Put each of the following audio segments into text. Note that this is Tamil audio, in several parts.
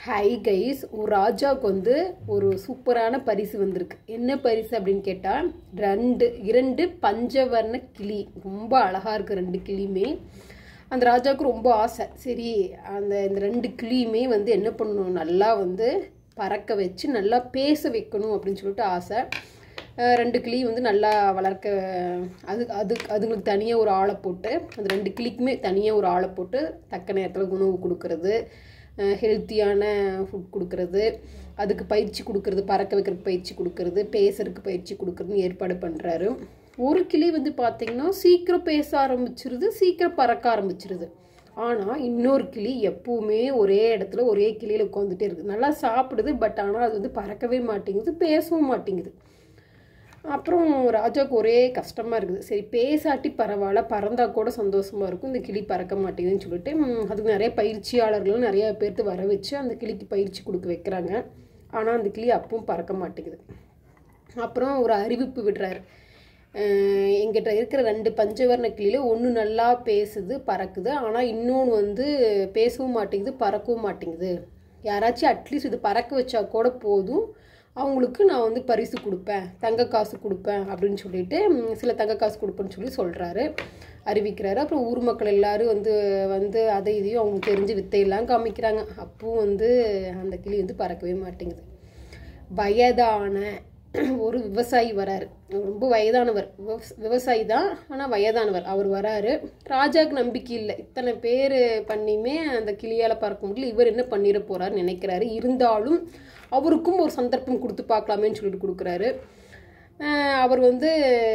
ஹாய் கைஸ், ஒரு ராஜாவுக்கு வந்து ஒரு சூப்பரான பரிசு வந்திருக்கு. என்ன பரிசு அப்படின்னு கேட்டால் இரண்டு பஞ்சவர்ண கிளி. ரொம்ப அழகாக இருக்குது ரெண்டு கிளியுமே. அந்த ராஜாவுக்கு ரொம்ப ஆசை. சரி, இந்த ரெண்டு கிளியுமே வந்து என்ன பண்ணணும், நல்லா வந்து பறக்க வச்சு நல்லா பேச வைக்கணும் அப்படின்னு சொல்லிட்டு ஆசை. ரெண்டு கிளி வந்து நல்லா வளர்க்க அதுங்களுக்கு தனியாக ஒரு ஆளை போட்டு, அந்த ரெண்டு கிளிக்குமே தனியாக ஒரு ஆளை போட்டு தக்க நேரத்தில் உணவு கொடுக்கறது, ஹெல்த்தியான ஃபுட் கொடுக்கறது, அதுக்கு பயிற்சி கொடுக்கறது, பறக்க வைக்கிறதுக்கு பயிற்சி கொடுக்கறது, பேசுறதுக்கு பயிற்சி கொடுக்கறதுன்னு ஏற்பாடு பண்ணுறாரு. ஒரு கிளி வந்து பார்த்திங்கன்னா சீக்கிரம் பேச ஆரம்பிச்சிருது, சீக்கிரம் பறக்க ஆரம்பிச்சிருது. ஆனால் இன்னொரு கிளி எப்பவுமே ஒரே இடத்துல ஒரே கிளியில் உட்காந்துட்டே இருக்குது. நல்லா சாப்பிடுது, பட் ஆனால் அது வந்து பறக்கவே மாட்டேங்குது, பேசவும் மாட்டேங்குது. அப்புறம் ராஜாவுக்கு ஒரே கஷ்டமாக இருக்குது. சரி, பேசாட்டி பரவாயில்ல, பறந்தால் கூட சந்தோஷமாக இருக்கும், இந்த கிளி பறக்க மாட்டேங்குதுன்னு சொல்லிட்டு அதுக்கு நிறைய பயிற்சியாளர்களும் நிறையா பேர்த்து வர வச்சு அந்த கிளிக்கு பயிற்சி கொடுக்க வைக்கிறாங்க. ஆனால் அந்த கிளி அப்பவும் பறக்க மாட்டேங்குது. அப்புறம் ஒரு அறிவிப்பு விடுறாரு. எங்கிட்ட இருக்கிற ரெண்டு பஞ்சவர்ண கிளியில் ஒன்று நல்லா பேசுது, பறக்குது, ஆனால் இன்னொன்று வந்து பேசவும் மாட்டேங்குது, பறக்கவும் மாட்டேங்குது. யாராச்சும் அட்லீஸ்ட் இது பறக்க வச்சா கூட போதும், அவங்களுக்கு நான் வந்து பரிசு கொடுப்பேன், தங்க காசு கொடுப்பேன் அப்படின்னு சொல்லிட்டு சில தங்க காசு கொடுப்பேன்னு சொல்கிறாரு, அறிவிக்கிறாரு. அப்புறம் ஊர் மக்கள் எல்லோரும் வந்து அதை இதையும் அவங்க தெரிஞ்சு வித்தையெல்லாம் காமிக்கிறாங்க. அப்பவும் வந்து அந்த கிளி வந்து பறக்கவே மாட்டேங்குது. வயதான ஒரு விவசாயி வராரு. ரொம்ப வயதானவர், விவசாயி தான், ஆனால் வயதானவர். அவர் வராரு. ராஜாவுக்கு நம்பிக்கை இல்லை, இத்தனை பேர் பண்ணியுமே அந்த கிளியால் பறக்க முடியல, இவர் என்ன பண்ணிட போகிறாருன்னு நினைக்கிறாரு. இருந்தாலும் அவருக்கும் ஒரு சந்தர்ப்பம் கொடுத்து பார்க்கலாமேன்னு சொல்லிட்டு கொடுக்குறாரு. அவர் வந்து,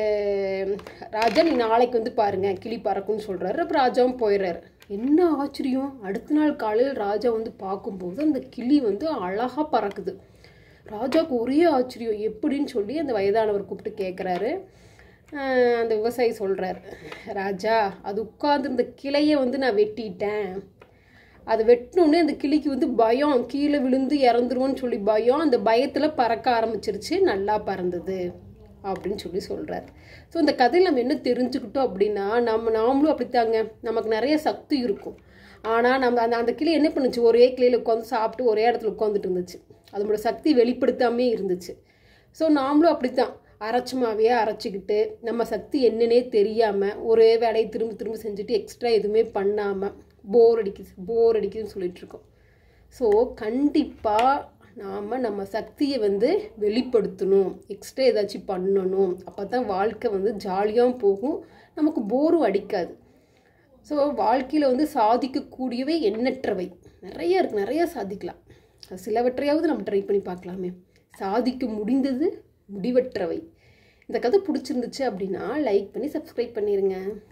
ராஜா நீ நாளைக்கு வந்து பாருங்கள் கிளி பறக்கும்னு சொல்கிறாரு. அப்புறம் ராஜாவும் போயிடுறாரு. என்ன ஆச்சரியம், அடுத்த நாள் காலையில் ராஜா வந்து பார்க்கும்போது அந்த கிளி வந்து அழகாக பறக்குது. ராஜாவுக்கு ஒரே ஆச்சரியம், எப்படின்னு சொல்லி அந்த வயதானவர் கூப்பிட்டு கேட்குறாரு. அந்த விவசாயி சொல்கிறார், ராஜா அது உட்கார்ந்து கிளையை வந்து நான் வெட்டிட்டேன். அதை வெட்டினோடனே அந்த கிளிக்கு வந்து பயம், கீழே விழுந்து இறந்துருவோன்னு சொல்லி பயம், அந்த பயத்தில் பறக்க ஆரம்பிச்சிருச்சு, நல்லா பறந்தது அப்படின்னு சொல்கிறார். ஸோ இந்த கதையில் நம்ம என்ன தெரிஞ்சுக்கிட்டோம் அப்படின்னா, நாமளும் அப்படித்தாங்க, நமக்கு நிறைய சக்தி இருக்கும். ஆனால் நம்ம அந்த கிளி என்ன பண்ணுச்சு, ஒரே கிளியில் உட்காந்து சாப்பிட்டு ஒரே இடத்துல உட்காந்துட்டு இருந்துச்சு, அதோட சக்தி வெளிப்படுத்தாமே இருந்துச்சு. ஸோ நாமளும் அப்படித்தான் அரைச்சமாவே அரைச்சிக்கிட்டு நம்ம சக்தி என்னன்னே தெரியாமல் ஒரே வேலையை திரும்ப திரும்ப செஞ்சுட்டு எக்ஸ்ட்ரா எதுவுமே பண்ணாமல் போர் அடிக்குதுன்னு சொல்லிகிட்ருக்கோம். ஸோ கண்டிப்பாக நாம் நம்ம சக்தியை வந்து வெளிப்படுத்தணும், எக்ஸ்ட்ரா ஏதாச்சும் பண்ணணும். அப்போ தான் வாழ்க்கை வந்து ஜாலியாகவும் போகும், நமக்கு போரும் அடிக்காது. ஸோ வாழ்க்கையில் வந்து சாதிக்கக்கூடியவை எண்ணற்றவை நிறைய இருக்குது, நிறையா சாதிக்கலாம். சிலவற்றையாவது நம்ம ட்ரை பண்ணி பார்க்கலாமே. சாதிக்க முடிந்தது முடிவற்றவை. இந்த கதை பிடிச்சிருந்துச்சு அப்படின்னா லைக் பண்ணி சப்ஸ்கிரைப் பண்ணிடுங்க.